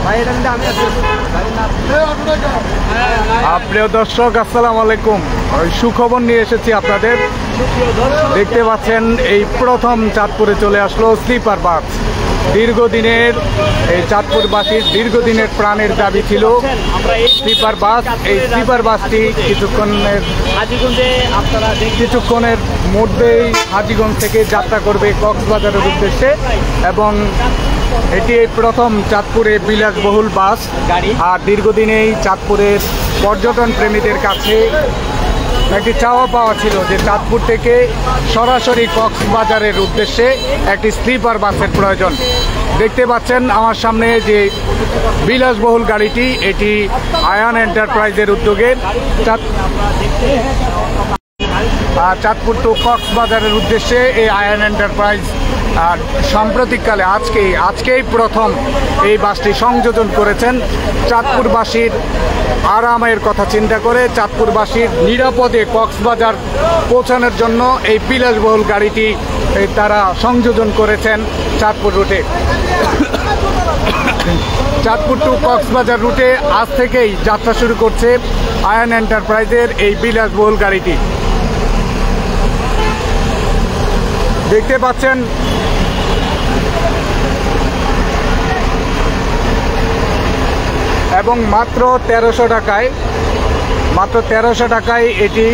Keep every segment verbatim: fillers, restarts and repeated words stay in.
প্রিয় দর্শক, আসসালামু আলাইকুম। সুখবর নিয়ে এসেছি আপনাদের। দেখতে পাচ্ছেন এই প্রথম চাঁদপুরে চলে আসলো স্লিপার বাস। দীর্ঘদিনের এই চাঁদপুরবাসীর দীর্ঘদিনের প্রাণের দাবি ছিল স্লিপার বাস। এই স্লিপার বাসটি কিছুক্ষণের কিছুক্ষণের মধ্যেই হাজীগঞ্জ থেকে যাত্রা করবে কক্সবাজারের উদ্দেশ্যে, এবং এটি এই প্রথম চাঁদপুরে বিলাসবহুল বাস গাড়ি। আর দীর্ঘদিনেই চাঁদপুরের পর্যটন প্রেমীদের কাছে একটি চাওয়া পাওয়া ছিল যে চাঁদপুর থেকে সরাসরি কক্সবাজারের উদ্দেশ্যে একটি স্লিপার বাসের প্রয়োজন। দেখতে পাচ্ছেন আমার সামনে যে বিলাসবহুল গাড়িটি, এটি আয়ান এন্টারপ্রাইজের উদ্যোগে চাঁদপুর টু কক্সবাজারের উদ্দেশ্যে এই আয়ান এন্টারপ্রাইজ আর সাম্প্রতিককালে আজকেই আজকেই প্রথম এই বাসটি সংযোজন করেছেন। চাঁদপুরবাসীর আরামের কথা চিন্তা করে, চাঁদপুরবাসীর নিরাপদে কক্সবাজার পৌঁছানোর জন্য এই বিলাসবহুল গাড়িটি তারা সংযোজন করেছেন চাঁদপুর রুটে। চাঁদপুর টু কক্সবাজার রুটে আজ থেকেই যাত্রা শুরু করছে আয়ান এন্টারপ্রাইজের এই বিলাসবহুল গাড়িটি। দেখতে পাচ্ছেন এবং মাত্র তেরোশো টাকায় মাত্র তেরোশো টাকায় এটি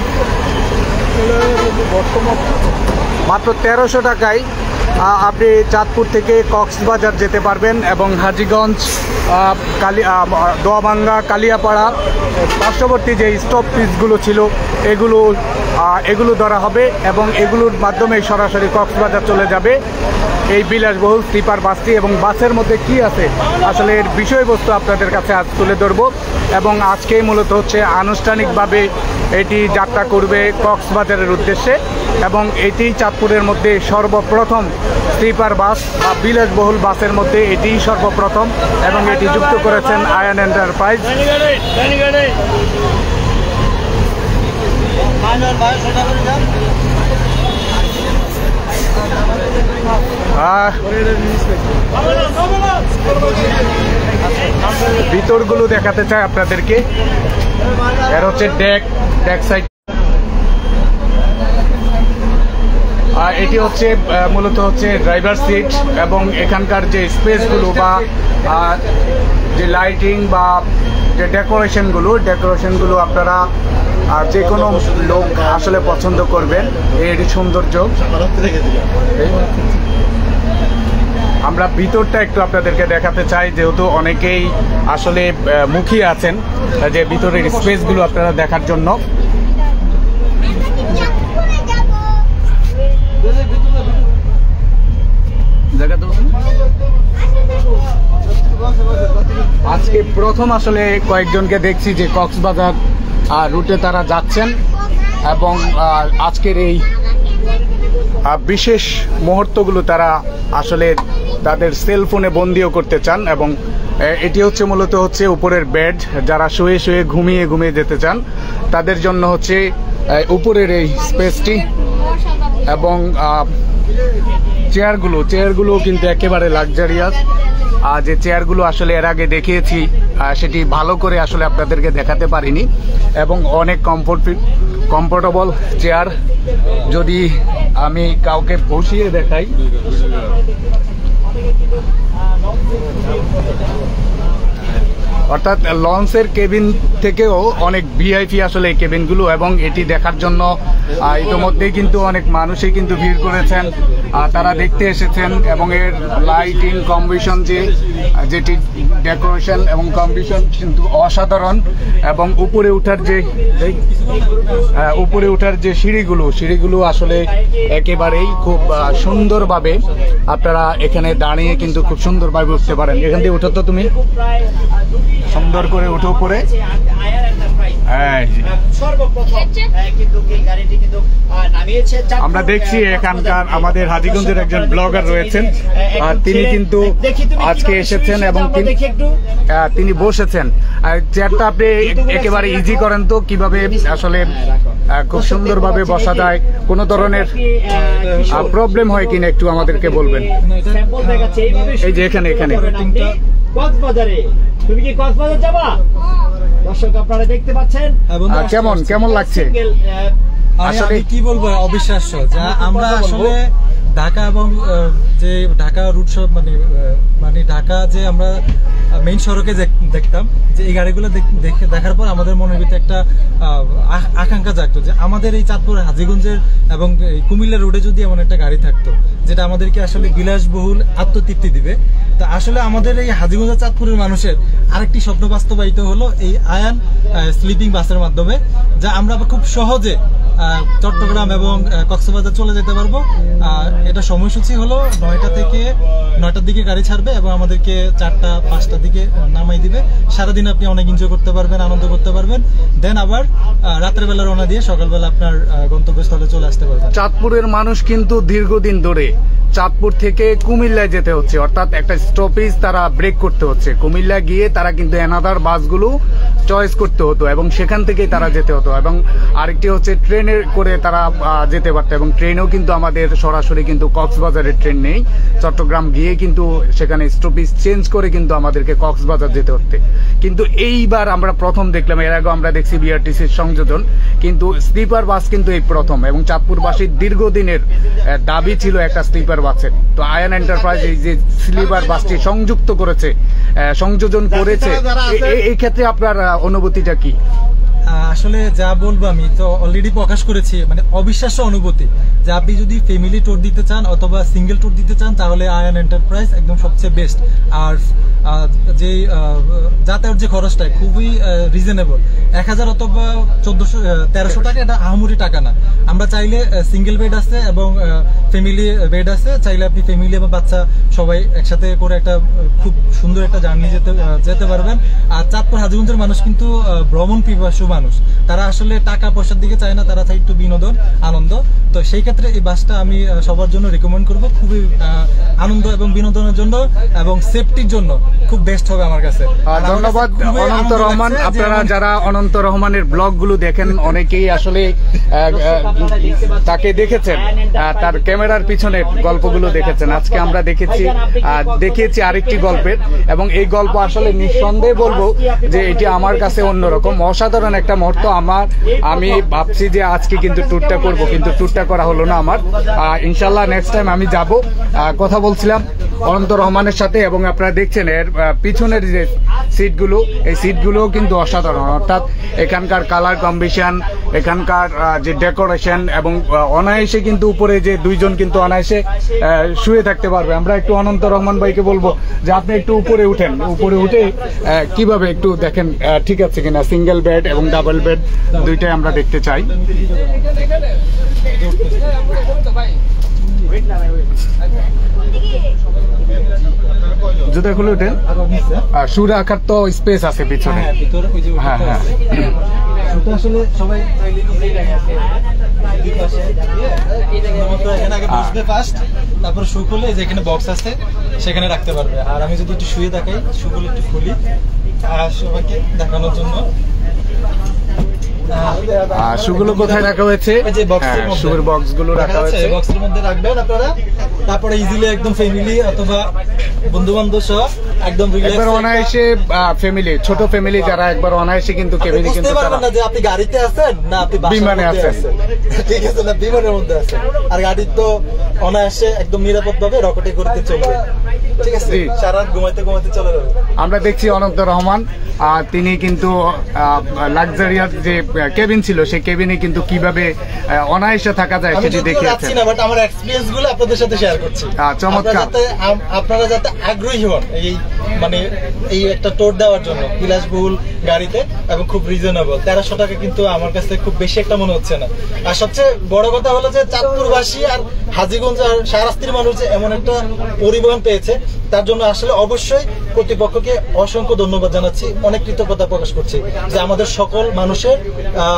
মাত্র তেরোশো টাকায় আপনি চাঁদপুর থেকে কক্সবাজার যেতে পারবেন, এবং হাজীগঞ্জ, কালি দোয়াবাঙ্গা, কালিয়াপাড়া পার্শ্ববর্তী যে স্টপ পিসগুলো ছিল এগুলো এগুলো ধরা হবে, এবং এগুলোর মাধ্যমে সরাসরি কক্সবাজার চলে যাবে এই বিলাসবহুল স্লিপার বাসটি। এবং বাসের মধ্যে কি আছে আসলে এর বিষয়বস্তু আপনাদের কাছে আজ তুলে ধরবো, এবং আজকেই মূলত হচ্ছে আনুষ্ঠানিকভাবে এটি যাত্রা করবে কক্সবাজারের উদ্দেশ্যে, এবং এটি চাঁদপুরের মধ্যে সর্বপ্রথম স্লিপার বাস বা বিলাসবহুল বাসের মধ্যে এটিই সর্বপ্রথম, এবং এটি যুক্ত করেছেন আয়ান এন্টারপ্রাইজ। ভিতরগুলো দেখাতে চাই আপনাদেরকে। এর হচ্ছে ডেক ডেক সাইড। এটি হচ্ছে মূলত হচ্ছে ড্রাইভার সিট, এবং এখানকার যে স্পেসগুলো বা যে লাইটিং বা যে ডেকোরেশনগুলো ডেকোরেশনগুলো আপনারা যে কোনো লোক আসলে পছন্দ করবেন এর সৌন্দর্য। আমরা ভিতরটা একটু আপনাদেরকে দেখাতে চাই, যেহেতু অনেকেই আসলে মুখিয়ে আছেন যে ভিতরের স্পেসগুলো আপনারা দেখার জন্য। আজকে প্রথম আসলে কয়েকজনকে দেখছি যে কক্সবাজার রুটে তারা যাচ্ছেন, এবং আজকের এই বিশেষ মুহূর্তগুলো তারা আসলে তাদের সেলফোনে বন্দিও করতে চান। এবং এটি হচ্ছে মূলত হচ্ছে উপরের বেড, যারা শুয়ে শুয়ে ঘুমিয়ে ঘুমিয়ে যেতে চান তাদের জন্য হচ্ছে উপরের এই স্পেসটি, এবং চেয়ারগুলো চেয়ারগুলো কিন্তু একেবারে লাক্সারিয়াস। আর যে চেয়ারগুলো আসলে এর আগে দেখিয়েছি সেটি ভালো করে আসলে আপনাদেরকে দেখাতে পারিনি, এবং অনেক কমফোর্ট কমফোর্টেবল চেয়ার। যদি আমি কাউকে বসিয়ে দেখাই, অর্থাৎ লঞ্চের কেবিন থেকেও অনেক ভিআইপি আসলে এই কেবিনগুলো, এবং এটি দেখার জন্য ইতিমধ্যেই কিন্তু অনেক মানুষই কিন্তু ভিড় করেছেন, তারা দেখতে এসেছেন। এবং এর লাইটিং কম্বিনেশন যে যেটি ডেকোরেশন এবং কম্বিনেশন কিন্তু অসাধারণ, এবং উপরে ওঠার যে উপরে ওঠার যে সিঁড়িগুলো সিঁড়িগুলো আসলে একেবারেই খুব সুন্দরভাবে আপনারা এখানে দাঁড়িয়ে কিন্তু খুব সুন্দরভাবে উঠতে পারেন। এখান থেকে উঠো তো তুমি, সুন্দর করে উঠে উপরে। হ্যাঁ, সর্বপ্রথম কিন্তু এই গাড়িটি কিন্তু আমরা দেখছি এখানকার আমাদের হাজীগঞ্জের একজন ব্লগার রয়েছেন, তিনি কিন্তু আজকে এসেছেন এবং তিনি বসেছেন। চেয়ারটা আপনি একেবারে ইজি করেন তো, কিভাবে আসলে খুব সুন্দরভাবে বসা যায়, কোনো ধরনের প্রবলেম হয় কিনা একটু আমাদেরকে বলবেন। এই যে এখানে এখানে কক্সবাজারে, তুমি কি কক্সবাজার যাবা? দর্শক আপনারা দেখতে পাচ্ছেন কেমন কেমন লাগছে? আসলে কি বলবো, অবিশ্বাস্য। যা আমরা আসলে ঢাকা এবং যে ঢাকা রুট মানে মানে ঢাকা যে আমরা মেইন সড়কে দেখতাম, যে এই গাড়িগুলো দেখার পর আমাদের মনের ভিতরে একটা আকাঙ্ক্ষা জাগতো যে আমাদের এই চাঁদপুর হাজীগঞ্জের এবং কুমিল্লা রোডে যদি এমন একটা গাড়ি থাকতো যেটা আমাদেরকে আসলে বিলাসবহুল আত্মতৃপ্তি দিবে। তা আসলে আমাদের এই হাজীগঞ্জ চাঁদপুরের মানুষের আরেকটি স্বপ্ন বাস্তবায়িত হলো এই আয়ান স্লিপিং বাসের মাধ্যমে, যা আমরা খুব সহজে চট্টগ্রাম এবং কক্সবাজার চলে যেতে পারবো। এটা সময়সূচি হলো নয়টা থেকে নয়টার দিকে গাড়ি ছাড়বে এবং আমাদেরকে চারটা পাঁচটার দিকে নামাই দিবে। সারাদিন আপনি অনেক এনজয় করতে পারবেন, আনন্দ করতে পারবেন, দেন আবার রাতের বেলা রওনা দিয়ে সকালবেলা আপনার গন্তব্যস্থলে চলে আসতে পারবেন। চাঁদপুরের মানুষ কিন্তু দীর্ঘদিন ধরে চাঁদপুর থেকে কুমিল্লায় যেতে হচ্ছে, অর্থাৎ একটা স্টপেজ তারা ব্রেক করতে হচ্ছে। কুমিল্লা গিয়ে তারা কিন্তু এনাদার বাসগুলো চয়েস করতে হতো এবং সেখান থেকেই তারা যেতে হতো, এবং আরেকটি হচ্ছে ট্রেনে করে তারা যেতে পারতো, এবং ট্রেনেও কিন্তু আমাদের সরাসরি কিন্তু কক্সবাজারের ট্রেন নেই। চট্টগ্রাম গিয়ে কিন্তু সেখানে স্টপেজ চেঞ্জ করে কিন্তু আমাদেরকে কক্সবাজার যেতে হচ্ছে। কিন্তু এইবার আমরা প্রথম দেখলাম, এর আগে আমরা দেখছি বিআরটিসির সংযোজন, কিন্তু স্লিপার বাস কিন্তু এই প্রথম, এবং চাঁদপুরবাসীর দীর্ঘদিনের দাবি ছিল একটা স্লিপার বাসের। তো আয়ান এন্টারপ্রাইজ এই যে স্লিপার বাসটি সংযুক্ত করেছে, সংযোজন করেছে, এই ক্ষেত্রে আপনার অনুভূতিটা কি? আসলে যা বলবো আমি তো অলরেডি প্রকাশ করেছি, মানে অবিশ্বাস্য অনুভূতি। যে আপনি যদি ফ্যামিলি ট্যুর দিতে চান অথবা সিঙ্গেল ট্যুর দিতে চান তাহলে আয়ান এন্টারপ্রাইজ একদম সবচেয়ে বেস্ট। আর যে যাতায়াত যে খরচটা খুবই রিজনেবল, এক হাজার অথবা চোদ্দশো তেরোশো টাকা, এটা আহামরি টাকা না। আমরা চাইলে সিঙ্গেল বেড আছে এবং ফ্যামিলি বেড আছে, চাইলে আপনি ফ্যামিলি এবং বাচ্চা সবাই একসাথে করে একটা খুব সুন্দর একটা জার্নি যেতে যেতে পারবেন। আর চাঁদপুর হাজীগঞ্জের মানুষ কিন্তু ভ্রমণ পিপাসু মানুষ, তারা আসলে টাকা পয়সার দিকে চায় না, তারা চায় একটু বিনোদন আনন্দ। তো সেই ক্ষেত্রে এই বাসটা আমি সবার জন্য রেকমেন্ড করব, খুবই আনন্দ এবং বিনোদনের জন্য এবং সেফটির জন্য খুব বেস্ট হবে আমার কাছে। ধন্যবাদ অনন্ত রহমান। আপনারা যারা অনন্ত রহমানের ব্লগগুলো দেখেন অনেকেই আসলে তাকে দেখেছেন, তার ক্যামেরার পিছনের গল্পগুলো দেখেছেন। আজকে আমরা দেখেছি দেখিয়েছি আরেকটি গল্পের, এবং এই গল্প আসলে নিঃসন্দেহে বলবো যে এটি আমার কাছে অন্যরকম অসাধারণ একটা মুহূর্ত। আমার আমি ভাবছি যে আজকে কিন্তু ট্যুরটা করব, কিন্তু ট্যুরটা করা হলো না আমার। ইনশাল্লাহ নেক্সট টাইম আমি যাব। কথা বলছিলাম অনন্ত রহমানের সাথে, এবং আপনারা দেখছেন এর পিছনের যে সিটগুলো, এই সিটগুলোও কিন্তু অসাধারণ। অর্থাৎ এখানকার কালার কম্বিনেশন, এখানকার যে ডেকোরেশন, এবং অনায়াসে কিন্তু উপরে যে দুইজন কিন্তু অনায়াসে শুয়ে থাকতে পারবে। আমরা একটু অনন্ত রহমান ভাইকে বলবো যে আপনি একটু উপরে উঠেন, উপরে উঠে কিভাবে একটু দেখেন ঠিক আছে কিনা, সিঙ্গেল বেড এবং ডাবল বেড দুইটাই আমরা দেখতে চাই। জুতা খুলে উঠেন, শু রাখার তো স্পেস আছে পিছনে। হ্যাঁ হ্যাঁ আসলে সবাই তারপর শু খুলে যেখানে বক্স আছে সেখানে রাখতে পারবে। আর আমি যদি একটু শুয়ে দেখাই, শু খুলে একটু খুলি সবাইকে দেখানোর জন্য। শুগুলো কোথায় রাখা হয়েছে? শুর বক্সগুলো রাখা হয়েছে, বক্সের মধ্যে রাখবেন আপনারা। তারপরে ইজিলি একদম ফ্যামিলি অথবা বন্ধু বান্ধব সহ একদম একবার অনায়াসে ফ্যামিলি, ছোট ফ্যামিলি যারা একবার অনায়াসে কিন্তু কেবিনে কিন্তু পারবেন না যে আপনি গাড়িতে আছেন না আপনি বিমানে আছেন, ঠিক আছে না, বিমানের মধ্যে আছেন। আর গাড়ি তো অনায়াসে একদম নিরাপদ ভাবে রকেটে করতে চলবে, ঠিক আছে, সারা রাত ঘুমাইতে ঘুমাইতে চলে যাবে। আমরা দেখছি অনন্ত রহমান তিনি কিন্তু লাক্সারিয়াস যে কেবিন ছিল সেই কেবিনে কিন্তু কিভাবে অনায়াসে থাকা যায় সেটি দেখিয়েছেন। বাট আমার এক্সপেরিয়েন্স গুলো আপনাদের সাথে শেয়ার করছি, চমৎকার। আপনারা যাতে আগ্রহী হন এই মানে এই একটা ট্যুর দেওয়ার জন্য বিলাসবহুল গাড়িতে এবং খুব রিজনেবল। তেরোশো টাকা কিন্তু আমার কাছে খুব বেশি একটা মনে হচ্ছে না। আর সবচেয়ে বড় কথা হলো যে চাঁদপুরবাসী আর হাজীগঞ্জ আর শাহরাস্তির মানুষ যে এমন একটা পরিবহন পেয়েছে তার জন্য আসলে অবশ্যই কর্তৃপক্ষকে অসংখ্য ধন্যবাদ জানাচ্ছি, অনেক কৃতজ্ঞতা প্রকাশ করছি যে আমাদের সকল মানুষের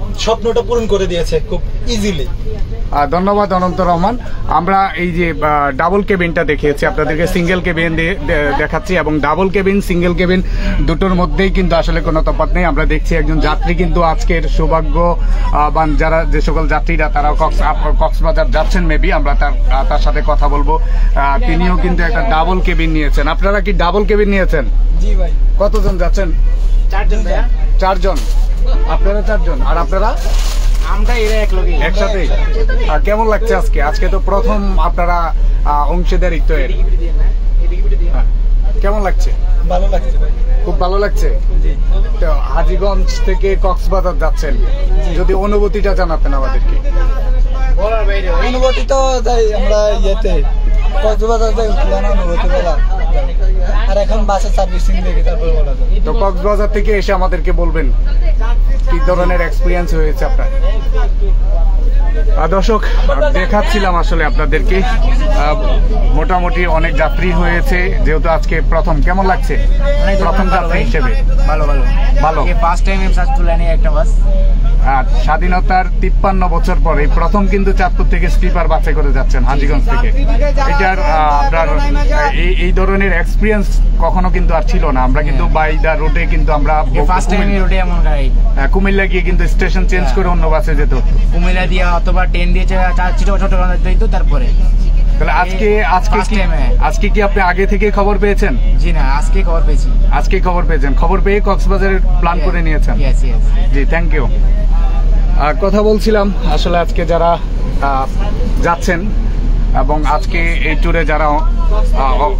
স্বপ্নটা পূরণ করে দিয়েছে খুব ইজিলি। আহ, ধন্যবাদ অনন্ত রহমান। আমরা এই যে ডাবল কেবিনটা দেখিয়েছি আপনাদেরকে, সিঙ্গেল কেবিন দিয়ে দে- দেখাচ্ছি এবং ডাবল কেবিন সিঙ্গেল কেবিন দুটোর মধ্যেই কিন্তু আসলে কোনো তফাৎ নেই। আমরা দেখছি একজন যাত্রী কিন্তু আজকের সৌভাগ্যবান যারা যে সকল যাত্রীরা তারা কক্স আপ- কক্সবাজার যাচ্ছেন মেবি, আমরা তার আহ, তার সাথে কথা বলবো। আহ, তিনিও কিন্তু একটা ডাবল কেবিন নিয়েছেন। আপনারা কি ডাবল কেবিন নিয়েছেন? জি ভাই। কতজন যাচ্ছেন? চারজন ভাইয়া। চারজন। আপনারা চারজন, আর আপনারা আমরা এরা এক লোকই একসাথে। আর কেমন লাগছে আজকে? আজকে তো প্রথম আপনারা আহ, অংশীদারিত্ব এর। হ্যাঁ। কেমন লাগছে? ভালো লাগছে ভাই। খুব ভালো লাগছে। জি। তো হাজীগঞ্জ থেকে কক্সবাজার যাচ্ছেন, যদি অনুভূতিটা জানাতেন আমাদেরকে। বলার বাইরে অনুভূতি তো যাই আমরা ইয়েতে কক্সবাজার যাই উঠলাম অনুভূতি বলা, আর এখন বাসে সার্ভিসিং দেখি তারপর বলা যায়। তো কক্সবাজার থেকে এসে আমাদেরকে বলবেন কি ধরনের এক্সপিরিয়েন্স হয়েছে আপনার। আহ, দর্শক দেখাচ্ছিলাম আসলে আপনাদেরকে, আহ, মোটামুটি অনেক যাত্রী হয়েছে যেহেতু আজকে প্রথম। কেমন লাগছে প্রথম যাত্রী হিসেবে? ভালো ভালো ভালো। ফার্স্ট টাইম এম সার্চ তুলে নিয়ে একটা বাস। আর স্বাধীনতার তিপ্পান্ন বছর পরে প্রথম কিন্তু চাঁদপুর থেকে স্লিপার বাসে করে যাচ্ছেন হাজীগঞ্জ থেকে। এটার আহ, আপনার এই এই ধরনের এক্সপিরিয়েন্স কখনো কিন্তু আর ছিল না। আমরা কিন্তু বাই দা রুটে কিন্তু আমরা ফার্স্ট টাইম এই রোডে এমন গাড়ি আহ, কুমিল্লা গিয়ে কিন্তু স্টেশন চেঞ্জ করে অন্য বাসে যেত। কুমিল্লা দিয়ে অথবা ট্রেন দিয়ে চিটো চট্টগ্রাম যেত তারপরে। তাহলে আজকে আজকে First কি time এ। আজকে কি আপনি আগে থেকে খবর পেয়েছেন? জি না, আজকে খবর পেয়েছি। আজকে খবর পেয়েছেন, খবর পেয়ে কক্সবাজারের প্ল্যান করে নিয়েছেন। Yes yes. জি, থ্যাংক ইউ। কথা বলছিলাম আসলে আজকে যারা আহ, যাচ্ছেন এবং আজকে এই ট্যুরে যারা আহ, অ-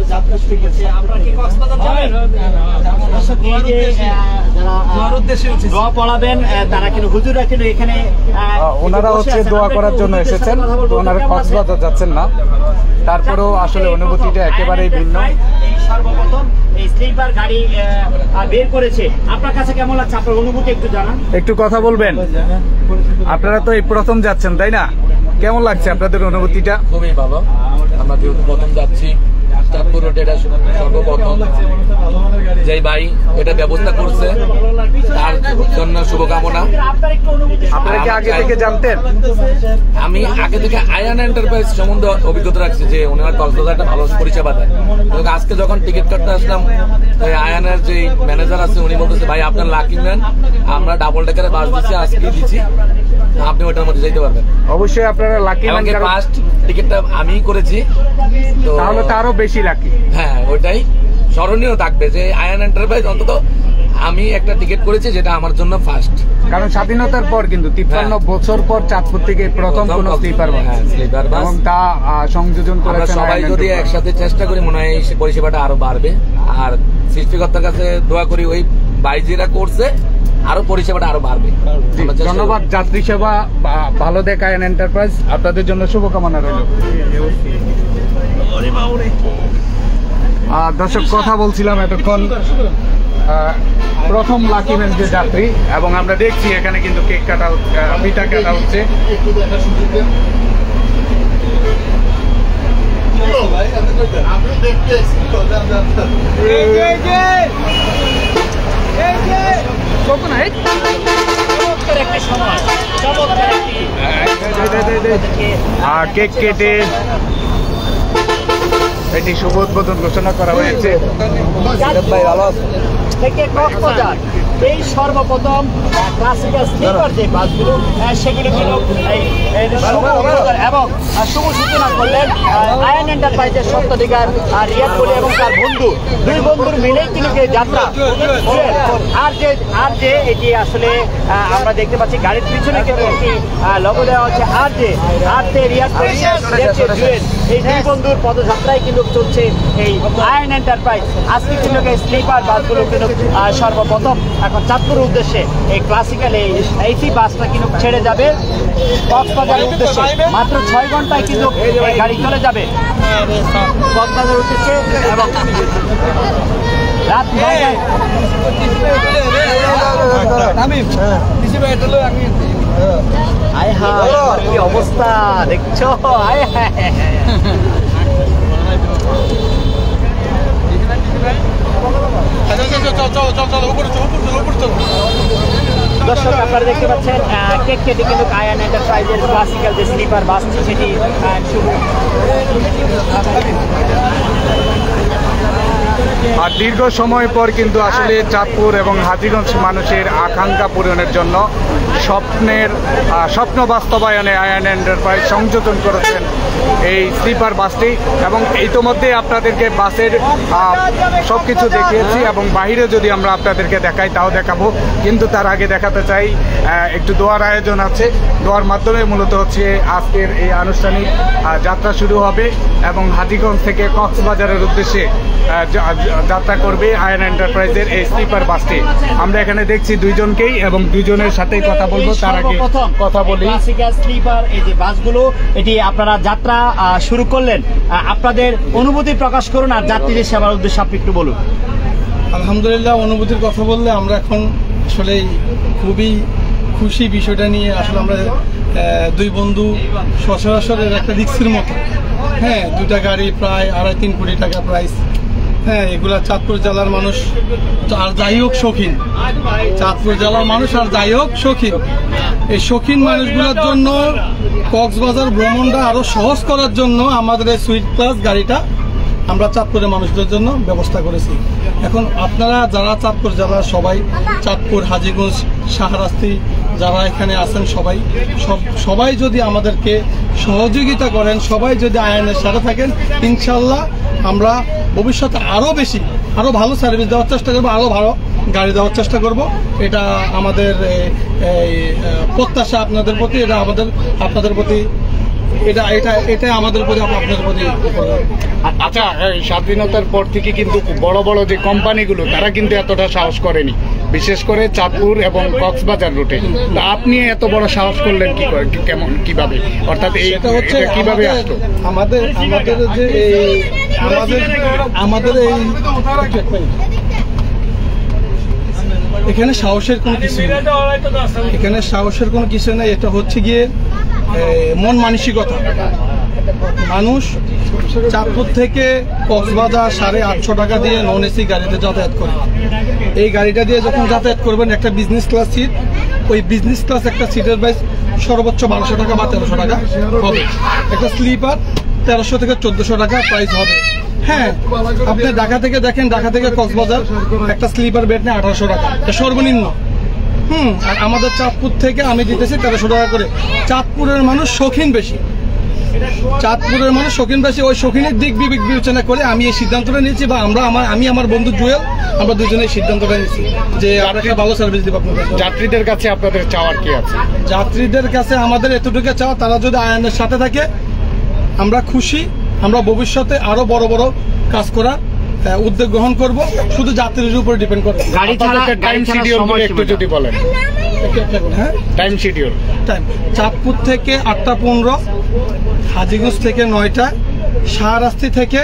দোয়া পড়াবেন তারা কিন্তু হুজুররা কিন্তু এখানে আহ, ওনারা হচ্ছে দোয়া করার জন্য এসেছেন, তো ওনারা কক্সবাজার যাচ্ছেন না। তারপরেও আসলে অনুভূতিটা একেবারেই ভিন্ন। এই সর্বপ্রথম এই স্লিপার গাড়ি আহ, বের করেছে। আপনার কাছে কেমন লাগছে? আপনার অনুভূতি একটু জানান। একটু কথা বলবেন। আপনারা তো এই প্রথম যাচ্ছেন তাই না? কেমন লাগছে আপনাদের অনুভূতিটা? খুবই ভালো। আমরা যেহেতু প্রথম যাচ্ছি চাঁদপুর রোডে, এটা সর্বপ্রথম যেই ভাই এটা ব্যবস্থা করছে তার জন্য শুভকামনা। আপনার একটু অনুভূতি। আপনারা কি আগে থেকে জানতেন? আমি আগে থেকে আয়ান এন্টারপ্রাইজ সম্বন্ধে অভিজ্ঞতা রাখছি যে ওনার কক্সবাজার একটা ভালো পরিষেবা দেয়। এবং আজকে যখন টিকিট কাটতে আসলাম, ওই আয়ানের যে ম্যানেজার আছে উনি বলতেছে ভাই আপনার লাকি ম্যান, আমরা ডাবল ডেকারে বাস দিচ্ছি, আজকে দিচ্ছি, আপনি ওটার মধ্যে যেতে পারবেন। অবশ্যই আপনারা লাকি ম্যান, আমাকে কারণ ফার্স্ট টিকিটটা আমিই করেছি, তো তাহলে তো আরো বেশি লাকি। হ্যাঁ ওইটাই স্মরণীয় থাকবে যে আয়ান এন্টারপ্রাইজ অন্তত আমি একটা টিকিট করেছি যেটা আমার জন্য ফার্স্ট। কারণ স্বাধীনতার পর কিন্তু তিপ্পান্ন হ্যাঁ। বছর পর চাঁদপুর থেকে প্রথম কোন স্লিপার বাস, হ্যাঁ, স্লিপার বাস। এবং তা আহ, সংযোজন আমরা করেছেন সবাই আয়ান যদি এন্টারপ্রাইজ। একসাথে চেষ্টা করি মনে হয় এই পরিষেবাটা আরো বাড়বে। আর সৃষ্টিকর্তার কাছে দোয়া করি ওই বাইজিরা করছে আরো পরিষেবাটা আরো বাড়বে। জি, আমরা চেষ্টা করি। ধন্যবাদ। যাত্রী সেবা বা- ভালো দেখ আয়ান এন্টারপ্রাইজ, আপনাদের জন্য শুভকামনা রইল। আহ, দর্শক কথা বলছিলাম এতক্ষণ আহ, প্রথম লাকি ম্যান যে যাত্রী, এবং আমরা দেখছি এখানে কিন্তু কেক কাটা হচ্ছে, আহ, পিঠা কাটা হচ্ছে। চমৎকার একটি সময়, চমৎকার একটি আর কেক কেটে এটি শুভ উদ্বোধন ঘোষণা করা হয়েছে। থেকে কক্সবাজার এই সর্বপ্রথম ক্লাসিক্যাল স্লিপার যে বাসগুলো আহ, সেগুলো ছিল এই এই শুভ উদ্বোধন এবং আহ, শুভ সূচনা করলেন আহ, আয়ান এন্টারপ্রাইজের সত্ত্বাধিকার আর রিয়াদ বলে এবং তার বন্ধু, দুই বন্ধুর মিলেই কিন্তু এই যাত্রা। আর যে আর যে এটি আসলে আহ, আমরা দেখতে পাচ্ছি গাড়ির পিছনে কিন্তু একটি লোগো দেওয়া হচ্ছে আর যে আর যে রিয়াদ বলে জুয়েল, এই দুই বন্ধুর পদযাত্রায় কিন্তু চলছে এই আয়ান এন্টারপ্রাইজ। আজকে কিন্তু এই স্লিপার বাসগুলো কিন্তু আহ, সর্বপ্রথম এখন চাঁদপুরের উদ্দেশ্যে এই ক্লাসিক্যাল এই এসি বাসটা কিন্তু ছেড়ে যাবে কক্সবাজারের উদ্দেশ্যে। মাত্র ছয় ঘন্টায় কিন্তু এই গাড়ি চলে যাবে কক্সবাজারের উদ্দেশ্যে এবং রাত নয়টায় আয় হায় কি অবস্থা দেখছো, আয় হায় দর্শক আপনারা দেখতে পাচ্ছেন কেক কেটে কিন্তু আয়ান এন্টারপ্রাইজের ক্লাসিক্যাল যে স্লিপার বাস সেটি শুরু। আর দীর্ঘ সময় পর কিন্তু আসলে চাঁদপুর এবং হাজীগঞ্জ মানুষের আকাঙ্ক্ষা পূরণের জন্য স্বপ্নের স্বপ্ন বাস্তবায়নে আয়ান এন্টারপ্রাইজ সংযোজন করেছেন এই স্লিপার বাসটি। এবং ইতোমধ্যে আপনাদেরকে বাসের সব কিছু দেখিয়েছি এবং বাইরে যদি আমরা আপনাদেরকে দেখাই তাও দেখাবো, কিন্তু তার আগে দেখাতে চাই একটু দোয়ার আয়োজন আছে। দোয়ার মাধ্যমে মূলত হচ্ছে আজকের এই আনুষ্ঠানিক যাত্রা শুরু হবে এবং হাজীগঞ্জ থেকে কক্সবাজারের উদ্দেশ্যে যাত্রা করবে আয়ান এন্টারপ্রাইজের এই স্লিপার বাসটি। আমরা এখানে দেখছি দুইজনকেই এবং দুইজনের সাথেই কথা বলবো। তার আগে কথা বলি, ক্লাসিক্যাল স্লিপার এই যে বাসগুলো এটি আপনারা যাত্রা শুরু করলেন, আপনাদের অনুভূতি প্রকাশ করুন আর যাত্রীদের সেবার উদ্দেশ্যে আপনি একটু বলুন। আলহামদুলিল্লাহ, অনুভূতির কথা বললে আমরা এখন আসলে খুবই খুশি বিষয়টা নিয়ে। আসলে আমরা দুই বন্ধু সচরাচরের একটা রিক্সের মতো, হ্যাঁ, দুটা গাড়ি প্রায় আড়াই তিন কোটি টাকা প্রাইস। হ্যাঁ, এগুলা চাঁদপুর জেলার মানুষ আর যাই হোক শৌখিন, চাঁদপুর জেলার মানুষ আর যাই হোক শৌখিন, এই শৌখিন মানুষগুলোর জন্য কক্সবাজার ভ্রমণটা আরো সহজ করার জন্য আমাদের এই সুইট প্লাস গাড়িটা আমরা চাঁদপুরের মানুষদের জন্য ব্যবস্থা করেছি। এখন আপনারা যারা চাঁদপুর জেলার সবাই, চাঁদপুর, হাজীগঞ্জ, শাহরাস্তি যারা এখানে আছেন সবাই সব সবাই যদি আমাদেরকে সহযোগিতা করেন, সবাই যদি আয়ানের সাথে থাকেন, ইনশাল্লাহ আমরা ভবিষ্যতে আরও বেশি আরও ভালো সার্ভিস দেওয়ার চেষ্টা করবো, আরও ভালো গাড়ি দেওয়ার চেষ্টা করব। এটা আমাদের এই প্রত্যাশা আপনাদের প্রতি, এটা আমাদের আপনাদের প্রতি, এটা এটা এটা আমাদের প্রতি আপনাদের প্রতি। আচ্ছা, স্বাধীনতার পর থেকে কিন্তু বড় বড় যে কোম্পানিগুলো তারা কিন্তু এতটা সাহস করেনি, বিশেষ করে চাঁদপুর এবং কক্সবাজার রুটে। তা আপনি এত বড় সাহস করলেন কি করে, কেমন, কিভাবে, অর্থাৎ এটা হচ্ছে কিভাবে আসলো? আমাদের আমাদের যে এই আমাদের আমাদের এই এখানে সাহসের কোনো কিছু নেই, এখানে সাহসের কোনো কিছু নেই। এটা হচ্ছে গিয়ে মন মানসিকতা। মানুষ চাঁদপুর থেকে কক্সবাজার সাড়ে আটশো টাকা দিয়ে নন এসি গাড়িতে যাতায়াত করে। এই গাড়িটা দিয়ে যখন যাতায়াত করবেন, একটা বিজনেস ক্লাস সিট, ওই বিজনেস ক্লাস একটা সিটের প্রাইস সর্বোচ্চ বারোশো টাকা বা তেরোশো টাকা হবে। একটা স্লিপার তেরোশো থেকে চোদ্দশো টাকা প্রাইস হবে। হ্যাঁ, আপনি ঢাকা থেকে দেখেন, ঢাকা থেকে কক্সবাজার একটা স্লিপার বেড নেই আঠারোশো টাকা, এটা সর্বনিম্ন। হুম আর আমাদের চাঁদপুর থেকে আমি দিতেছি তেরোশো টাকা করে। চাঁদপুরের মানুষ শৌখিন বেশি, চাঁদপুরের মানুষ শৌখিন বেশি। ওই শৌখিনের দিক বিবেক বিবেচনা করে আমি এই সিদ্ধান্তটা নিয়েছি, বা আমরা আমার আমি আমার বন্ধু জুয়েল, আমরা দুজনে এই সিদ্ধান্তটা নিয়েছি যে আমরা একটা ভালো সার্ভিস দেবো আপনাদের। যাত্রীদের কাছে আপনাদের চাওয়ার কি আছে? যাত্রীদের কাছে আমাদের এতটুকু চাওয়া, তারা যদি আয়ানের সাথে থাকে আমরা খুশি। আমরা ভবিষ্যতে আরো বড় বড় কাজ করার উদ্যোগ গ্রহণ করব, শুধু যাত্রীর উপর ডিপেন্ড করে। গাড়ি ছাড়া টাইম শিডিউল একটু যদি বলেন। হ্যাঁ, টাইম শিডিউল টাইম চাঁদপুর থেকে আটটা পনেরো, হাজীগঞ্জ থেকে নয়টা, শাহরাস্তি থেকে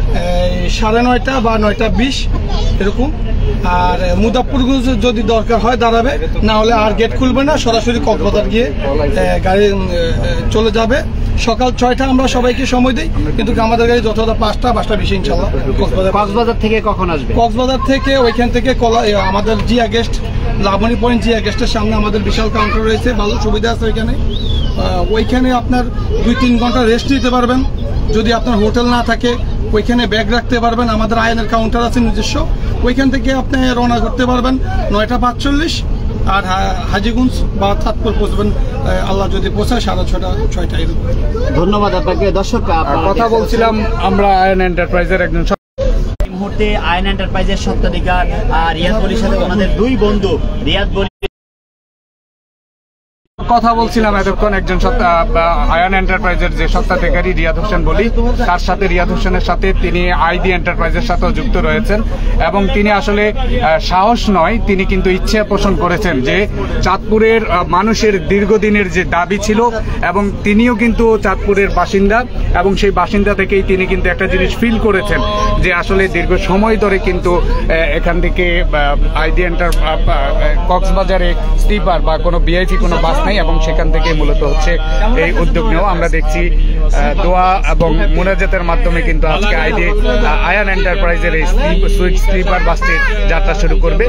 সাড়ে নয়টা বা নয়টা বিশ এরকম। আর মুজাফফরগঞ্জ যদি দরকার হয় দাঁড়াবে, না হলে আর গেট খুলবে না, সরাসরি কক্সবাজার গিয়ে গাড়ি চলে যাবে। সকাল ছয়টা আমরা সবাইকে সময় দিই, কিন্তু আমাদের গাড়ি যতটা পাঁচটা পাঁচটা বেশি ইনশাল্লাহ। কক্সবাজার থেকে কখন আসবে? কক্সবাজার থেকে ওইখান থেকে কলা আমাদের জিয়া গেস্ট, লাবণী পয়েন্ট জিয়া গেস্টের সামনে আমাদের বিশাল কাউন্টার রয়েছে, ভালো সুবিধা আছে ওইখানে। ওইখানে আপনার দুই তিন ঘন্টা রেস্ট নিতে পারবেন। যদি আপনার হোটেল না থাকে ওইখানে ব্যাগ রাখতে পারবেন, আমাদের আয়নের কাউন্টার আছে নিজস্ব, ওইখান থেকে আপনি রওনা করতে পারবেন নয়টা পাঁচচল্লিশ। আর হাজীগঞ্জ বা চাঁদপুর পৌঁছবেন আল্লাহ যদি পৌঁছায় সাড়ে ছটা ছয়টা এরকম। ধন্যবাদ আপনাকে। দর্শক, কথা বলছিলাম আমরা আয়ান এন্টারপ্রাইজের একজন এই মুহূর্তে আয়ান এন্টারপ্রাইজের স্বত্বাধিকার রিয়াদ বলির সাথে ওনাদের দুই বন্ধু রিয়াদ বলি কথা বলছিলাম এতক্ষণ একজন আয়ান এন্টারপ্রাইজের যে স্বত্বাধিকারী রিয়াদ হোসেন বলি, তার সাথে রিয়াদ হোসেনের সাথে তিনি আইডি এন্টারপ্রাইজের সাথেও যুক্ত রয়েছেন এবং তিনি আসলে সাহস নয়, তিনি কিন্তু ইচ্ছে পোষণ করেছেন যে চাঁদপুরের মানুষের দীর্ঘদিনের যে দাবি ছিল, এবং তিনিও কিন্তু চাঁদপুরের বাসিন্দা এবং সেই বাসিন্দা থেকেই তিনি কিন্তু একটা জিনিস ফিল করেছেন যে আসলে দীর্ঘ সময় ধরে কিন্তু এখান থেকে আইডি এন্টার কক্সবাজারে স্লিপার বা কোনো ভিআইপি কোনো বাস নাই, নাই এবং সেখান থেকে মূলত হচ্ছে এই উদ্যোগ নেওয়া। আমরা দেখছি আহ, দোয়া এবং মোনাজাতের মাধ্যমে কিন্তু আজকে আইডি আয়ান এন্টারপ্রাইজের এই সুইট স্লিপার বাসটি যাত্রা শুরু করবে।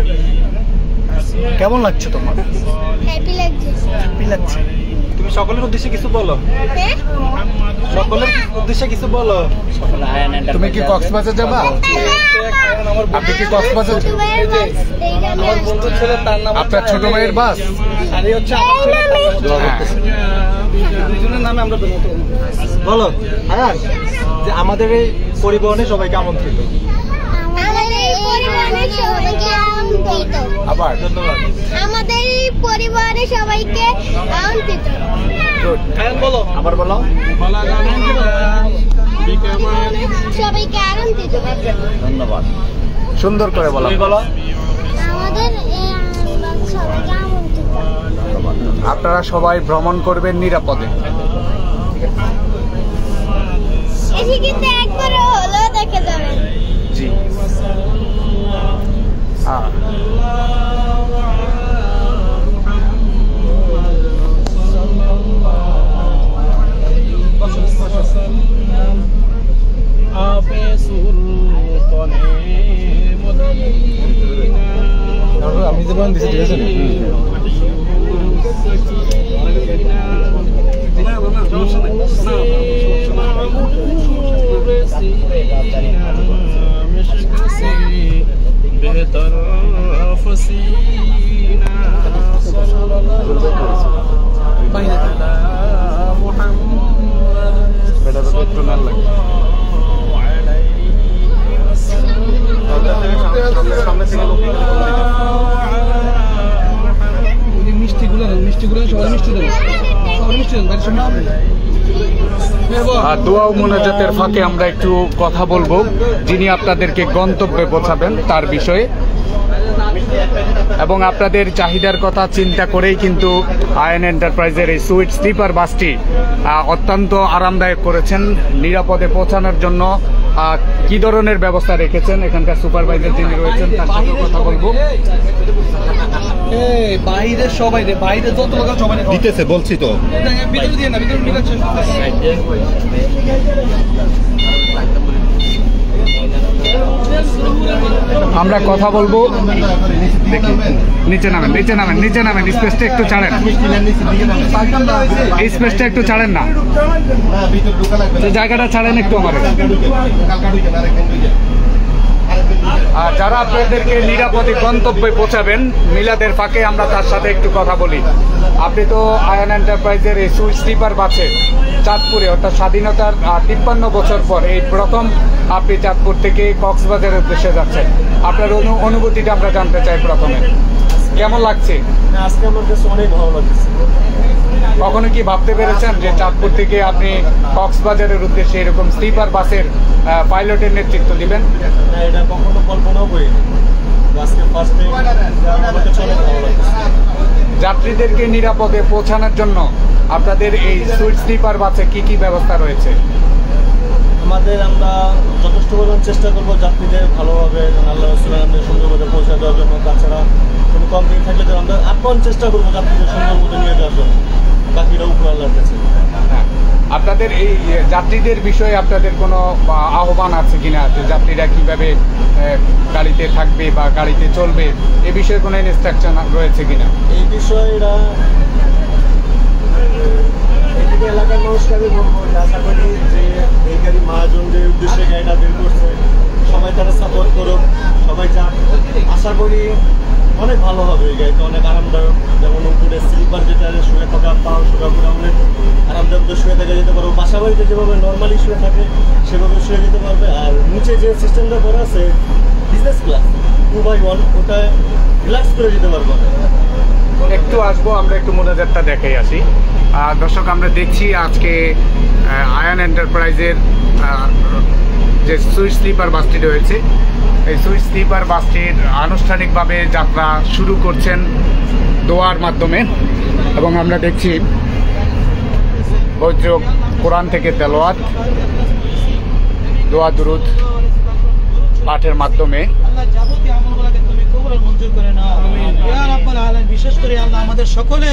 কেমন লাগছে তোমার? হ্যাপি লাগছে। হ্যাপি লাগছে। তুমি সকলের উদ্দেশ্যে কিছু বলো, হ্যাঁ? সকলের উদ্দেশ্যে কিছু বলো। তুমি কি কক্সবাজার যাবা? আপনি কি কক্সবাজার ছোট ভাইয়ের বাস দেখে আমি আমার বন্ধু ছেলে, তার নাম আপনার ছোট ভাইয়ের বাস? আর এই হচ্ছে আমার ছেলে, তার নাম হচ্ছে- হ্যাঁ। দুজনের নামে আমরা বের হতে বলো। হ্যাঁ, যে আমাদের এই পরিবহনে সবাইকে আমন্ত্রিত। আমাদের এই পরিবারের সবাইকে আমন্ত্রিত। আবার ধন্যবাদ। আমাদের এই পরিবারের সবাইকে আমন্ত্রিত। গুড। হ্যাঁ বলো, আবার বলো। সবাইকে আমন্ত্রিত। ধন্যবাদ। সুন্দর করে বলো। তুমি বলো। আমাদের এই সবাইকে আমন্ত্রিত। আপনারা সবাই ভ্রমণ করবেন নিরাপদে। এসে কিন্তু একবার হলো দেখে যাবেন। জি। হ্যাঁ। আমি যে বন্ধু দিয়েছি, ঠিক আছে? মিষ্টিগুলো মিষ্টিগুলো সবাই মিষ্টি দেবে, সবাই মিষ্টি দেবে, বাড়ির সব মিষ্টি দেবে। আর দোয়া ও মোনাজাতের ফাঁকে আমরা একটু কথা বলবো যিনি আপনাদেরকে গন্তব্যে পৌঁছাবেন তার বিষয়ে, এবং আপনাদের চাহিদার কথা চিন্তা করেই কিন্তু আয়ান এন্টারপ্রাইজের এই সুইট স্লিপার বাসটি আহ, অত্যন্ত আরামদায়ক করেছেন। নিরাপদে পৌঁছানোর জন্য আহ, কি ধরনের ব্যবস্থা রেখেছেন এখানকার সুপারভাইজার যিনি রয়েছেন তার সাথে কথা বলবো। এই বাইরে সবাই রে, বাইরে যত লোক আছে সবাই রে দিতেছে বলছি তো। ভিতরে দিয়ে না, ভিতরে ঠিক আছে। আমরা কথা বলবো। দেখি নিচে নামেন, নিচে নামেন, নিচে নামেন, স্পেসটা একটু ছাড়েন, এই স্পেসটা একটু ছাড়েন না, এই জায়গাটা ছাড়েন একটু আমার। আর যারা আপনাদেরকে নিরাপদে গন্তব্যে পৌঁছাবেন মিলাদের ফাঁকে আমরা তার সাথে একটু কথা বলি। আপনি তো আয়ান এন্টারপ্রাইজের এই সুইট স্লিপার বাসে চাঁদপুরে অর্থাৎ স্বাধীনতার তিপ্পান্ন বছর পর এই প্রথম আপনি চাঁদপুর থেকে কক্সবাজারের উদ্দেশ্যে যাচ্ছেন। আপনার অনু অনুভূতিটা আমরা জানতে চাই প্রথমে, কেমন লাগছে? আজকে আমার কাছে অনেক ভালো লাগছে। কখনো কি ভাবতে পেরেছেন যে চাঁদপুর থেকে আপনি কক্সবাজারের উদ্দেশ্যে এরকম স্লিপার বাসের পাইলটের নেতৃত্ব দিবেন? না, এটা কখনো কল্পনাও করিনি। আজকে ফার্স্ট টাইম, আমার কাছে অনেক ভালো লাগছে। যাত্রীদেরকে নিরাপদে পৌঁছানোর জন্য আপনাদের এই সুইট স্লিপার বাসে কি কি ব্যবস্থা রয়েছে? আমাদের আমরা যথেষ্ট পরিমাণ চেষ্টা করবো যাত্রীদের ভালোভাবে আল্লাহ রাসূলের সুন্দরভাবে পৌঁছে দেওয়ার জন্য। তাছাড়া কোনো কমপ্লেন থাকলে তো আমরা আপ্রাণ চেষ্টা করবো যাত্রীদের সুন্দর মতো নিয়ে যাওয়ার জন্য। বাকিরা উপর আল্লাহর কাছে। হ্যাঁ, আপনাদের এই যাত্রীদের বিষয়ে আপনাদের কোনো আহ্বান আছে কিনা, যে যাত্রীরা কিভাবে গাড়িতে থাকবে বা গাড়িতে চলবে এ বিষয়ে কোনো ইনস্ট্রাকশন রয়েছে কিনা? এই বিষয়টা এদিকে এলাকার মানুষকে আমি বলবো যে আশা করি যে এই গাড়ি মহাজনদের উদ্দেশ্যে গাড়িটা বের করছে, সবাই তারা সাপোর্ট করুক, সবাই যাক। আশা করি অনেক ভালো হবে এই গাড়িটা, অনেক আরামদায়ক। যেমন উপরে স্লিপার যেটা শুয়ে থাকা, পাও শুয়ে করে অনেক আরামদায়ক শুয়ে থাকা যেতে পারবো। বাসা বাড়িতে যেভাবে নর্মালি শুয়ে থাকে সেভাবে শুয়ে যেতে পারবে। আর নিচে যে সিস্টেমটা করা আছে business class two by one, ওটা রিল্যাক্স করে যেতে পারবো। একটু আসবো, আমরা একটু মোনাজাতটা দেখে আসি। আহ, দর্শক আমরা দেখছি আজকে আহ, আয়ান এন্টারপ্রাইজের আহ, যে সুইট স্লিপার বাসটি রয়েছে, এই সুইট স্লিপার বাসটির আনুষ্ঠানিকভাবে যাত্রা শুরু করছেন দোয়ার মাধ্যমে, এবং আমরা দেখছি পবিত্র কোরআন থেকে তেলাওয়াত, দোয়া দুরুদ পাঠের মাধ্যমে। আল্লাহ যাবতীয় আমলগুলোকে তুমি কবুল আর মঞ্জুর করে নাও। ইয়া রাব্বাল আলামিন, বিশেষ করে আল্লাহ আমাদের সকলের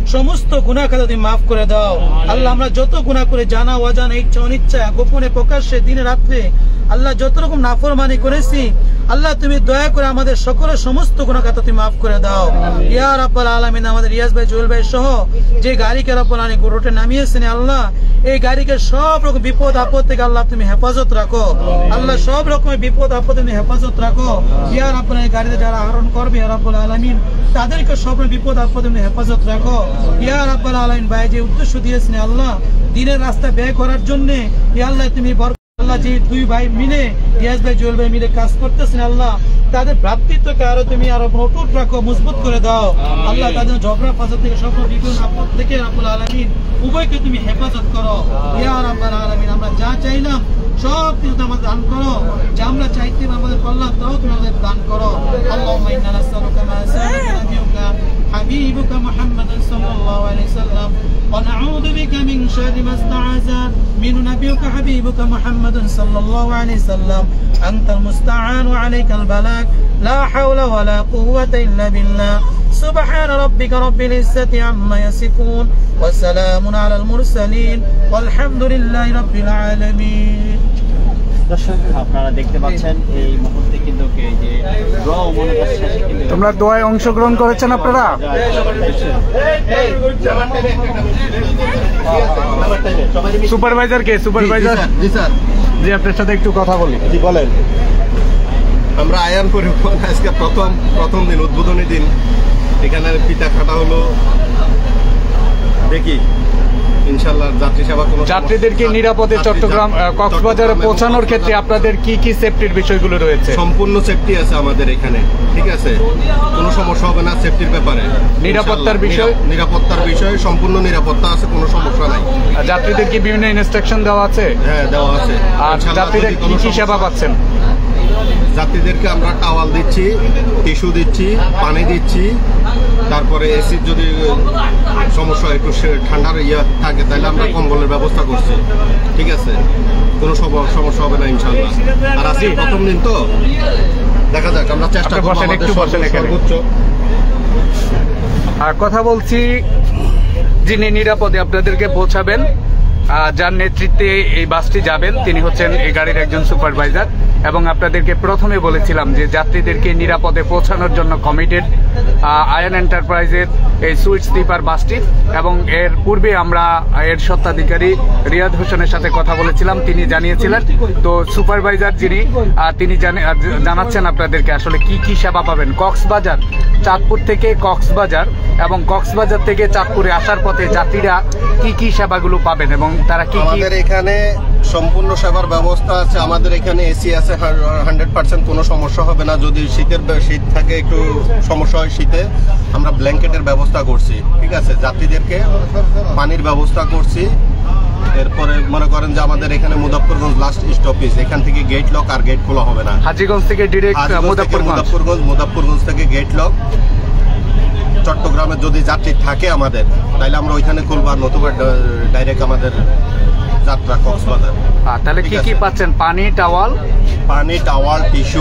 সমস্ত গুনাহ খাতা তুমি মাফ করে দাও আল্লাহ। আমরা যত গুনাহ করে জানা অজানা ইচ্ছা অনিচ্ছা গোপনে প্রকাশ্যে দিনে রাত্রে আল্লাহ যত রকম নাফরমানি করেছি আল্লাহ তুমি দয়া করে আমাদের সকলের সমস্ত গুনাহ খাতা তুমি মাফ করে দাও ইয়া রাব্বুল আলামিন। আমাদের রিয়াজ ভাই জুয়েল ভাই সহ যে গাড়িকে রব্বুল আলামিন রোডে নামিয়েছেন আল্লাহ, এই গাড়িকে সব রকম বিপদ আপদ থেকে আল্লাহ তুমি হেফাজত রাখো আল্লাহ, সব রকমের বিপদ আপদ তুমি হেফাজত রাখো ইয়া রাব্বুল আলামিন। গাড়িতে যারা আরোহণ করবে ইয়া রাব্বুল আলামিন তাদেরকে সব বিপদ আপদ তুমি হেফাজত রাখো ইয়া রাব্বুল আলামিন। ভাই যে উদ্দেশ্য দিয়েছেন আল্লাহ দিনের রাস্তা ব্যয় করার জন্য ইয়া আল্লাহ তুমি আল্লাহ যে দুই ভাই মিলে রিয়াজ ভাই জুয়েল ভাই মিলে কাজ করতেছেন আল্লাহ, তাদের ভ্রাতৃত্বকে আরো তুমি আরো অটুট রাখো, মজবুত করে দাও আল্লাহ। তাদের ঝগড়া ফাসাদ থেকে সকল বিপদ আপদ থেকে রাব্বুল আলামিন উভয়কে তুমি হেফাজত করো ইয়া রাব্বুল আলামিন। আমরা যা চাইলাম সব কিছু আমাদের দান করো, যা আমরা চাইতে আমাদের কল্যাণ তাও তুমি আমাদের দান করো। আল্লাহুম্মা ইন্না নাসআলুকা মা সাআলাকা নাবিয়ুকা হাবিবুকা মুহাম্মাদুন সাল্লাল্লাহু আলাইহি ওয়াসাল্লাম ওয়া নাউযু বিকা মিন শাররি মা ইসতাআযা মিনহু নাবিয়ুকা হাবিবুকা মুহাম্মাদুন সাল্লাল্লাহু আলাইহি ওয়াসাল্লাম আনতাল মুস্তাআন ওয়া আলাইকাল বালাগ লা হাওলা ওয়া লা কুওয়াতা ইল্লা বিল্লাহ। সুবহান রাব্বিকা রাব্বিল ইজ্জাতি আম্মা ইয়াসিফুন ওয়া সালামুন আলাল মুরসালিন ওয়ালহামদুলিল্লাহি রাব্বিল আলামিন। দর্শক আপনারা দেখতে পাচ্ছেন এই মুহূর্তে কিন্তু এই যে ড্র মনে হচ্ছে কিন্তু তোমরা দোয়ায় অংশগ্রহণ করেছেন আপনারা? সুপারভাইজার কে? সুপারভাইজার জি স্যার। জি আপনার সাথে একটু কথা বলি। জি বলেন। আমরা আয়ান পরিবহন আজকে প্রথম প্রথম দিন উদ্বোধনী দিন এখানে পিতা কাটা হলো, দেখি ইনশাআল্লাহ যাত্রী সেবা কোনো যাত্রীদেরকে নিরাপদে চট্টগ্রাম কক্সবাজারে পৌঁছানোর ক্ষেত্রে আপনাদের কি কি সেফটির বিষয়গুলো রয়েছে? সম্পূর্ণ সেফটি আছে আমাদের এখানে, ঠিক আছে, কোনো সমস্যা হবে না সেফটির ব্যাপারে। নিরাপত্তার বিষয় নিরাপত্তার বিষয়ে সম্পূর্ণ নিরাপত্তা আছে, কোনো সমস্যা নাই। যাত্রীদের কি বিভিন্ন ইনস্ট্রাকশন দেওয়া আছে? হ্যাঁ দেওয়া আছে। আর যাত্রীদের কি কি সেবা পাচ্ছেন? যাত্রীদেরকে আমরা টাওয়াল দিচ্ছি, টিস্যু দিচ্ছি, পানি দিচ্ছি, তারপরে এসির যদি সমস্যা একটু ঠান্ডার ইয়ে থাকে তাহলে আমরা কম্বলের ব্যবস্থা করছি, ঠিক আছে, কোনো সমস্যা হবে না ইনশাল্লাহ। আর আজকে প্রথম দিন তো দেখা যাক, আমরা চেষ্টা করবো একটু সর্বোচ্চ। আর কথা বলছি যিনি নিরাপদে আপনাদেরকে পৌঁছাবেন, যার নেতৃত্বে এই বাসটি যাবেন তিনি হচ্ছেন এই গাড়ির একজন সুপারভাইজার, এবং আপনাদেরকে প্রথমে বলেছিলাম যে যাত্রীদেরকে নিরাপদে পৌঁছানোর জন্য কমিটেড আয়ান এন্টারপ্রাইজের এই সুইট স্লিপার বাসটি, এবং এর পূর্বে আমরা এর স্বত্বাধিকারী রিয়াদ হোসেনের সাথে কথা বলেছিলাম, তিনি জানিয়েছিলেন। তো সুপারভাইজার যিনি তিনি জানাচ্ছেন আপনাদেরকে আসলে কি কি সেবা পাবেন কক্সবাজার, চাঁদপুর থেকে কক্সবাজার এবং কক্সবাজার থেকে চাঁদপুরে আসার পথে যাত্রীরা কি কি সেবাগুলো পাবেন এবং তারা কি কি। আমাদের এখানে সম্পূর্ণ সেবার ব্যবস্থা আছে, আমাদের এখানে এসি আছে হান্ড্রেড পার্সেন্ট, কোনো সমস্যা হবে না। যদি শীতের শীত থাকে একটু সমস্যা হয় শীতে, আমরা ব্ল্যাঙ্কেটের ব্যবস্থা করছি, ঠিক আছে, যাত্রীদেরকে পানির ব্যবস্থা করছি। এরপরে মনে করেন যে আমাদের এখানে মুজাফফরগঞ্জ লাস্ট স্টপেজ, এখান থেকে গেট লক, আর গেট খোলা হবে না। হাজীগঞ্জ থেকে ডিরেক্ট মুজাফফরগঞ্জ, মুজাফফরগঞ্জ থেকে গেট লক। চট্টগ্রামে যদি যাত্রী থাকে আমাদের তাহলে আমরা ওইখানে খুলবো, আর নতুবা ডাইরেক্ট আমাদের যাত্রা কক্সবাজার। তাহলে কি কি পাচ্ছেন? পানি, টাওয়াল, পানি, টাওয়াল, টিস্যু,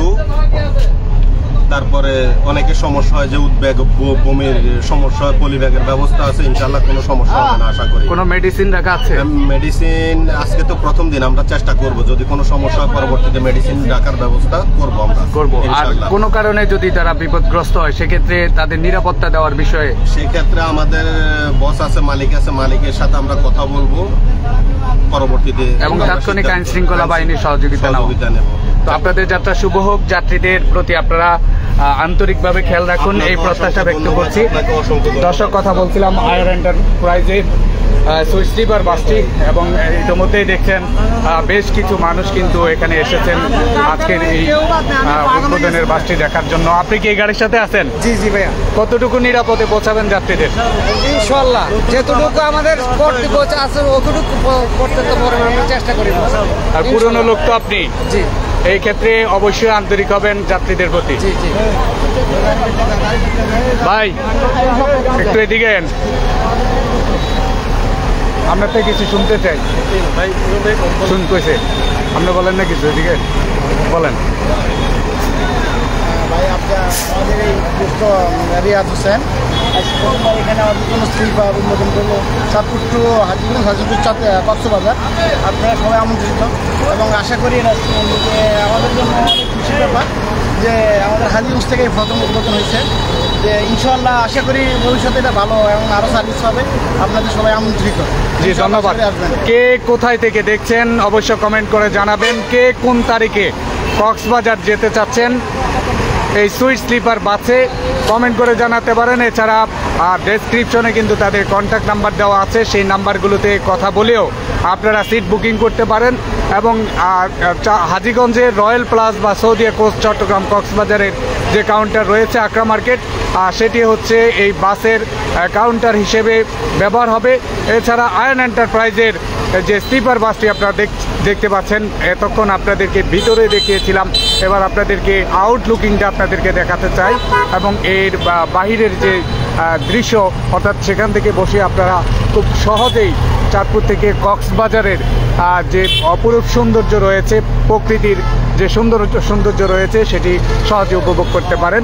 তারপরে অনেকের সমস্যা হয় যে উদ্বেগ, বমির সমস্যা হয়, পলিব্যাগের ব্যবস্থা আছে, ইনশাল্লাহ কোনো সমস্যা হবে না আশা করি। কোনো মেডিসিন রাখা আছে? মেডিসিন আজকে তো প্রথম দিন, আমরা চেষ্টা করব যদি কোনো সমস্যা হয় পরবর্তীতে মেডিসিন রাখার ব্যবস্থা করব আমরা করব। আর কোনো কারণে যদি তারা বিপদগ্রস্ত হয় সেক্ষেত্রে তাদের নিরাপত্তা দেওয়ার বিষয়ে সেক্ষেত্রে আমাদের বস আছে, মালিক আছে, মালিকের সাথে আমরা কথা বলবো পরবর্তীতে, এবং তাৎক্ষণিক আইন শৃঙ্খলা বাহিনীর সহযোগিতা নেব। তো আপনাদের যাত্রা শুভ হোক, যাত্রীদের প্রতি আপনারা আন্তরিকভাবে খেয়াল রাখুন এই প্রত্যাশা ব্যক্ত করছি। দর্শক কথা বলছিলাম আয়ান এন্টারপ্রাইজের সুইট স্লিপার বাসটি, এবং ইতিমধ্যেই দেখছেন বেশ কিছু মানুষ কিন্তু এখানে এসেছেন আজকের এই উদ্বোধনের বাসটি দেখার জন্য। আপনি কি এই গাড়ির সাথে আছেন? জি জি ভাইয়া। কতটুকু নিরাপদে পৌঁছাবেন যাত্রীদের? ইনশাআল্লাহ যতটুকু আমাদের কর্তব্য আছে অতটুকু করতে তো আমরা চেষ্টা করি। আর পুরনো লোক তো আপনি, জি, এই ক্ষেত্রে অবশ্যই আন্তরিক হবেন যাত্রীদের প্রতি। জি জি ভাই একটু এদিকে আপনার থেকে কিছু শুনতে চাই। শুনতেছে আপনি বলেন না কিছু, এদিকে বলেন। ভাই আপনার আমাদের এই দুস্থ রিয়াদ হোসেন, প্রথমবার এখানে আমাদের জন্য স্লিপার উন্মোচন করলো চাঁদপুর টু হাজিগঞ্জ হাজিপুর চাঁদ কক্সবাজার। আপনারা সবাই আমন্ত্রিত এবং আশা করি এটা যে আমাদের জন্য অনেক খুশির ব্যাপার যে আমাদের হাজিগঞ্জ থেকে প্রথম উদ্বোধন হয়েছে। যে ইনশাআল্লাহ আশা করি ভবিষ্যতে এটা ভালো এবং আরও সার্ভিস হবে। আপনাদের সবাই আমন্ত্রিত। জি ধন্যবাদ। কে কোথায় থেকে দেখছেন অবশ্য কমেন্ট করে জানাবেন। কে কোন তারিখে কক্সবাজার যেতে চাচ্ছেন এই সুইট স্লিপার বাসে কমেন্ট করে জানাতে পারেন। এছাড়া ডেসক্রিপশনে কিন্তু তাদের কন্ট্যাক্ট নাম্বার দেওয়া আছে, সেই নাম্বারগুলোতে কথা বলেও আপনারা সিট বুকিং করতে পারেন। এবং হাজীগঞ্জের রয়্যাল প্লাস বা সৌদিয়া কোস্ট চট্টগ্রাম কক্সবাজারের যে কাউন্টার রয়েছে আকরা মার্কেট, সেটি হচ্ছে এই বাসের কাউন্টার হিসেবে ব্যবহার হবে। এছাড়া আয়ন এন্টারপ্রাইজের যে স্লিপার বাসটি আপনারা দেখতে পাচ্ছেন, এতক্ষণ আপনাদেরকে ভিতরে দেখিয়েছিলাম, এবার আপনাদেরকে আউটলুকিংটা আপনাদেরকে দেখাতে চাই এবং এর বাহিরের যে দৃশ্য অর্থাৎ সেখান থেকে বসে আপনারা খুব সহজেই চাঁদপুর থেকে কক্সবাজারের যে অপরূপ সৌন্দর্য রয়েছে, প্রকৃতির যে সুন্দর সৌন্দর্য রয়েছে সেটি সহজে উপভোগ করতে পারেন।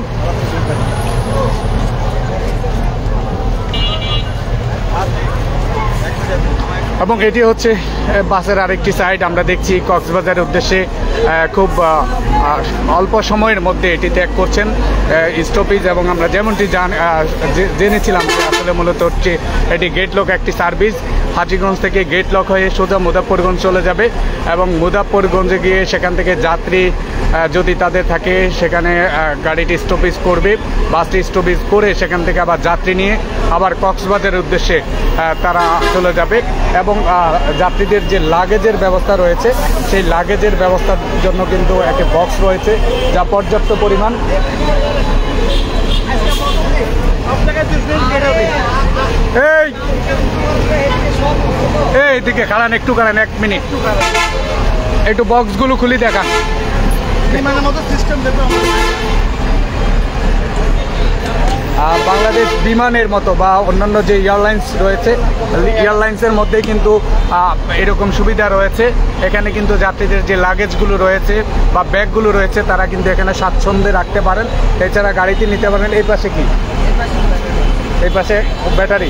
এবং এটি হচ্ছে বাসের আরেকটি সাইড। আমরা দেখছি কক্সবাজারের উদ্দেশ্যে খুব অল্প সময়ের মধ্যে এটি ত্যাগ করছেন স্টপেজ। এবং আমরা যেমনটি জেনেছিলাম যে আসলে মূলত হচ্ছে এটি গেটলক একটি সার্ভিস। হাজীগঞ্জ থেকে গেটলক হয়ে সোজা মুজাফফরগঞ্জ চলে যাবে এবং মুজাফফরগঞ্জে গিয়ে সেখান থেকে যাত্রী যদি তাদের থাকে সেখানে গাড়িটি স্টপেজ করবে, বাসটি স্টপেজ করে সেখান থেকে আবার যাত্রী নিয়ে আবার কক্সবাজারের উদ্দেশ্যে তারা চলে যাবে। এবং যাত্রীদের যে লাগেজের ব্যবস্থা রয়েছে সেই লাগেজের ব্যবস্থার জন্য কিন্তু একটি বক্স রয়েছে যা পর্যাপ্ত পরিমাণ। এই এইদিকে কারণ একটু কারণ এক মিনিট একটু বক্সগুলো খুলি দেখান। বাংলাদেশ বিমানের মতো বা অন্যান্য যে এয়ারলাইন্স রয়েছে এয়ারলাইন্সের মধ্যে কিন্তু এরকম সুবিধা রয়েছে। এখানে কিন্তু যাত্রীদের যে লাগেজগুলো রয়েছে বা ব্যাগগুলো রয়েছে তারা কিন্তু এখানে স্বাচ্ছন্দ্যে রাখতে পারেন। এছাড়া গাড়িতে নিতে পারেন। এই পাশে কি, এই পাশে ব্যাটারি।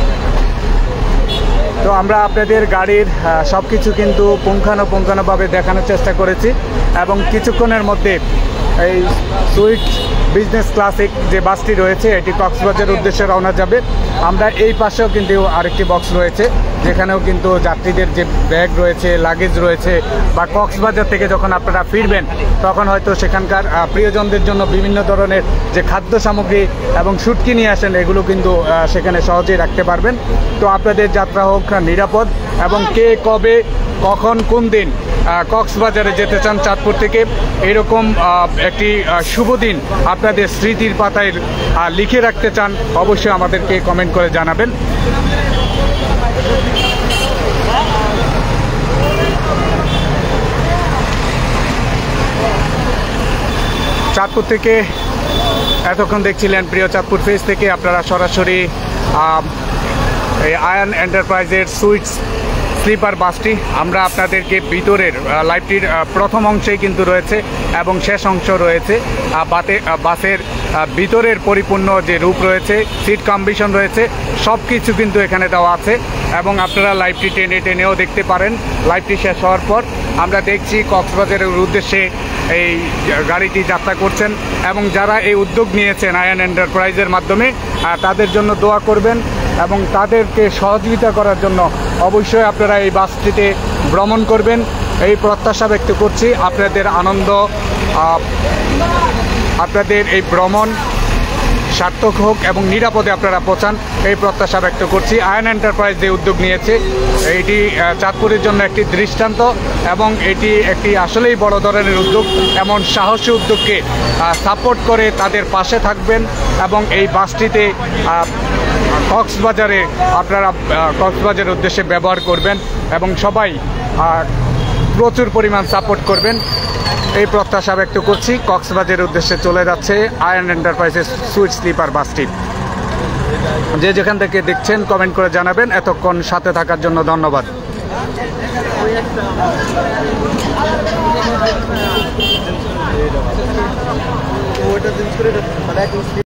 তো আমরা আপনাদের গাড়ির সব কিছু কিন্তু পুঙ্খানুপুঙ্খানুভাবে দেখানোর চেষ্টা করেছি এবং কিছুক্ষণের মধ্যে এই সুইট বিজনেস ক্লাসিক যে বাসটি রয়েছে এটি কক্সবাজারের উদ্দেশ্যে রওনা যাবে। আমরা এই পাশেও কিন্তু আরেকটি বক্স রয়েছে যেখানেও কিন্তু যাত্রীদের যে ব্যাগ রয়েছে, লাগেজ রয়েছে বা কক্সবাজার থেকে যখন আপনারা ফিরবেন তখন হয়তো সেখানকার প্রিয়জনদের জন্য বিভিন্ন ধরনের যে খাদ্য সামগ্রী এবং শুটকি নিয়ে আসেন এগুলো কিন্তু সেখানে সহজেই রাখতে পারবেন। তো আপনাদের যাত্রা হোক নিরাপদ এবং কে কবে কখন কোন দিন কক্সবাজারে যেতে চান চাঁদপুর থেকে এরকম একটি শুভ দিন আপনাদের স্মৃতির পাতায় লিখে রাখতে চান অবশ্যই আমাদেরকে কমেন্ট করে জানাবেন। চাঁদপুর থেকে এতক্ষণ দেখছিলেন প্রিয় চাঁদপুর পেজ থেকে আপনারা সরাসরি এই আয়ন এন্টারপ্রাইজের সুইটস স্লিপার বাসটি আমরা আপনাদেরকে ভিতরের লাইভটির প্রথম অংশেই কিন্তু রয়েছে এবং শেষ অংশ রয়েছে। বাতে বাসের ভিতরের পরিপূর্ণ যে রূপ রয়েছে, সিট কম্বিশন রয়েছে, সব কিছু কিন্তু এখানে দেওয়া আছে এবং আপনারা লাইভটি টেনে টেনেও দেখতে পারেন। লাইভটি শেষ হওয়ার পর আমরা দেখছি কক্সবাজারের উদ্দেশ্যে এই গাড়িটি যাত্রা করছেন এবং যারা এই উদ্যোগ নিয়েছেন আয়ন এন্টারপ্রাইজের মাধ্যমে তাদের জন্য দোয়া করবেন এবং তাদেরকে সহযোগিতা করার জন্য অবশ্যই আপনারা এই বাসটিতে ভ্রমণ করবেন এই প্রত্যাশা ব্যক্ত করছি। আপনাদের আনন্দ, আপনাদের এই ভ্রমণ সার্থক হোক এবং নিরাপদে আপনারা পৌঁছান এই প্রত্যাশা ব্যক্ত করছি। আয়ন এন্টারপ্রাইজ যে উদ্যোগ নিয়েছে এটি চাঁদপুরের জন্য একটি দৃষ্টান্ত এবং এটি একটি আসলেই বড় ধরনের উদ্যোগ। এমন সাহসী উদ্যোগকে সাপোর্ট করে তাদের পাশে থাকবেন এবং এই বাসটিতে কক্সবাজারে আপনারা কক্সবাজারের উদ্দেশ্যে ব্যবহার করবেন এবং সবাই প্রচুর পরিমাণ সাপোর্ট করবেন এই প্রত্যাশা ব্যক্ত করছি। কক্সবাজারের উদ্দেশ্যে চলে যাচ্ছে আয়ন এন্টারপ্রাইজের সুইট স্লিপার বাসটি। যে যেখান থেকে দেখছেন কমেন্ট করে জানাবেন। এতক্ষণ সাথে থাকার জন্য ধন্যবাদ।